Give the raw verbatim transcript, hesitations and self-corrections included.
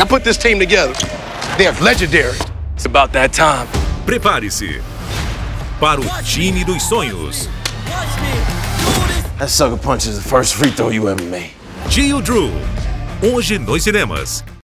I put this team together. They're legendary. It's about that time. Prepare-se para o time dos sonhos. That sucker punch is the first free throw you ever made. Tio Drew, hoje nos cinemas.